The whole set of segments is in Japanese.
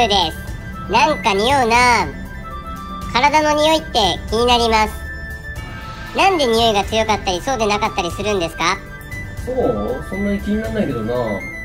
です。なんか匂うな。体の匂いって気になります。なんで匂いが強かったりそうでなかったりするんですか？ そう？そんなに気にならないけどな。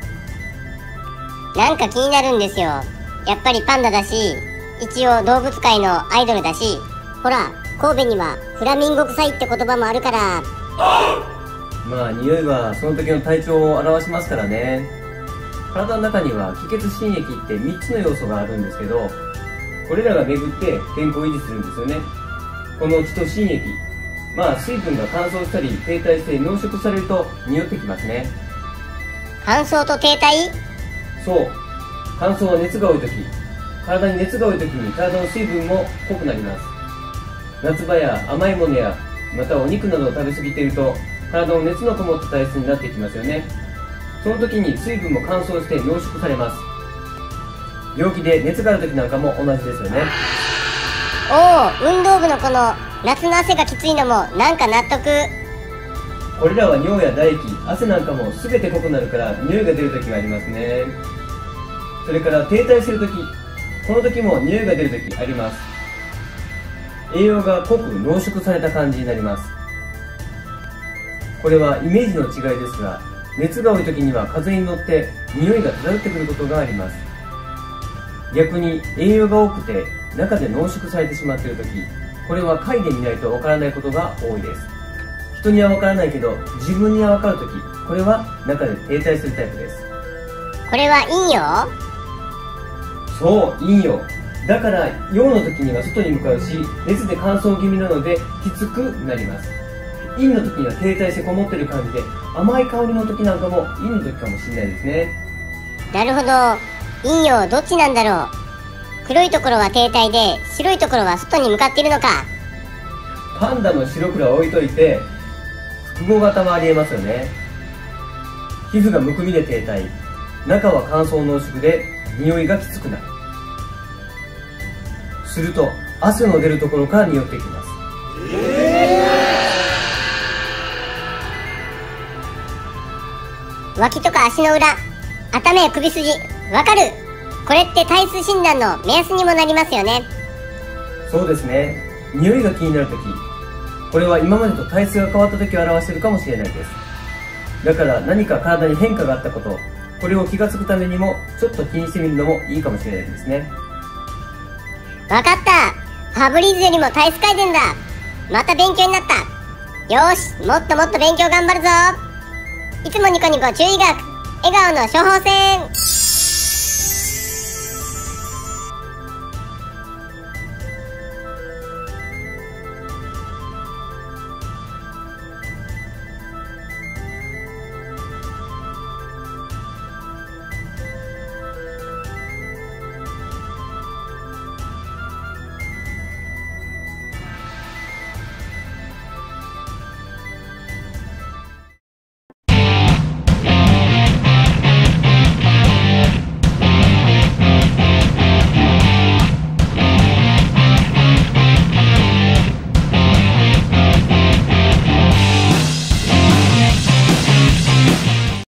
なんか気になるんですよ。やっぱりパンダだし、一応動物界のアイドルだし、ほら神戸にはフラミンゴ臭いって言葉もあるから。 まあ匂いはその時の体調を表しますからね。体の中には気血心液って3つの要素があるんですけど、これらが巡って健康を維持するんですよね。この気と心液、水分が乾燥したり停滞して濃縮されると匂ってきますね。 乾燥と停滞？ そう、乾燥は熱が多い時、体に熱が多い時に体の水分も濃くなります。夏場や甘いものやまたお肉などを食べ過ぎていると体の熱のこもった体質になっていきますよね。その時に水分も乾燥して濃縮されます。病気で熱がある時なんかも同じですよね。 おお、運動部のこの夏の汗がきついのもなんか納得。 これらは尿や唾液、汗なんかも全て濃くなるから匂いが出る時がありますね。それから停滞する時、この時も匂いが出る時あります。栄養が濃く濃縮された感じになります。これはイメージの違いですが、熱が多い時には風に乗って匂いが漂ってくることがあります。逆に栄養が多くて中で濃縮されてしまっている時、これは嗅いでみないとわからないことが多いです。人にはわからないけど自分にはわかる時、これは中で停滞するタイプです。 これは陰陽？ そう、陰陽だから、陽の時には外に向かうし、熱で乾燥気味なのできつくなります。陰の時には停滞してこもってる感じで、甘い香りの時なんかも陰の時かもしれないですね。 なるほど。陰陽どっちなんだろう。黒いところは停滞で、白いところは外に向かっているのか。 パンダの白黒は置いといて、複合型もありえますよね。皮膚がむくみで停滞、中は乾燥濃縮で匂いがきつくなる。すると汗の出るところから匂ってきます。 脇とか足の裏、頭や首筋、わかる。これって体質診断の目安にもなりますよね。 そうですね。匂いが気になるとき、これは今までと体質が変わったときを表しているかもしれないです。だから何か体に変化があったこと、これを気がつくためにもちょっと気にしてみるのもいいかもしれないですね。 わかった。ファブリーズよりも体質改善だ。また勉強になった。よーし、もっともっと勉強頑張るぞ。いつもニコニコ注意学、笑顔の処方箋。